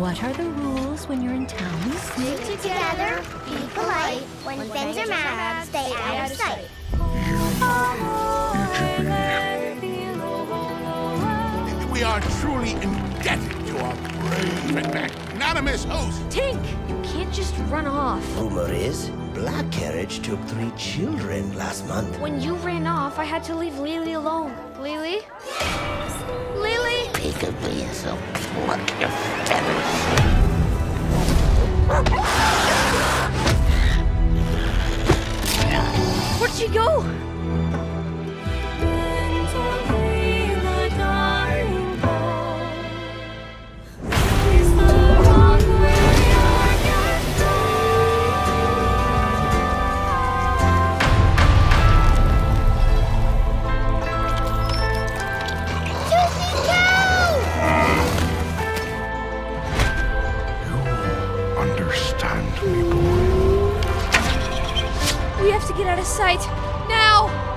What are the rules when you're in town? Stick together, be polite. When friends are mad, stay out of sight. We are truly indebted to our brave and magnanimous host. Tink, you can't just run off. Rumor is, Black Carriage took 3 children last month. When you ran off, I had to leave Lily alone. Lily? Lily? Peekaboo, so pluck your feathers. Where'd she go? Understand me, boy. We have to get out of sight. Now!